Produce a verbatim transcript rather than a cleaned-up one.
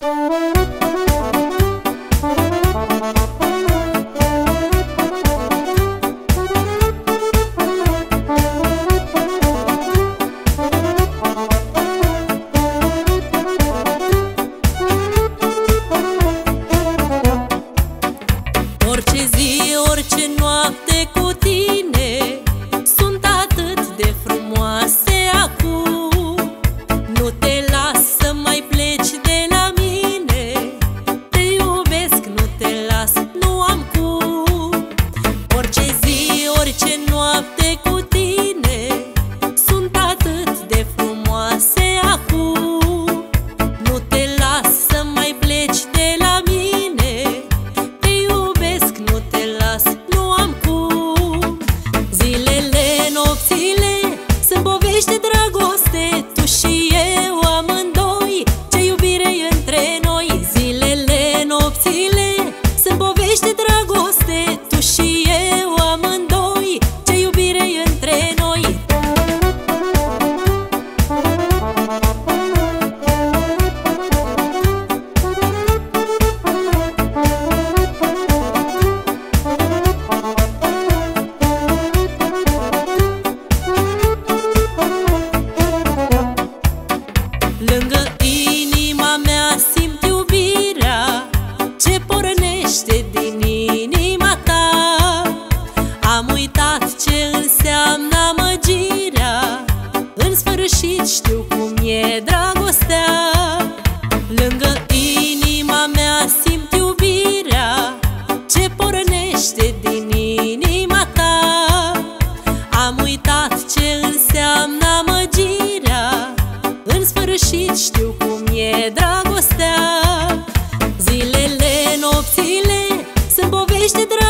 Orice zi, orice noapte cu tine sunt atât de frumoase acum. Nu te las să mai pleci de la mine, te iubesc, nu te las, nu am cum. Orice zi, orice noapte cu tine sunt atât de frumoase acum. Nu te las să mai pleci de la mine, te iubesc, nu te las, nu am cum. Zilele, nopțile sunt povești de dragoste, tu și eu amândoi, ce iubire e între noi. Zilele, nopțile sunt povești de dragoste, tu și eu amândoi, ce iubire e între noi. Lângă inima mea simt iubirea ce pornește din inima ta. Am uitat ce înseamnă amăgirea, în sfârșit știu cum e dragostea. Lângă inima mea simt iubirea ce pornește din inima ta. Am uitat ce înseamnă amăgirea, în sfârșit știu cum e dragostea. Zilele, nopțile sunt povești de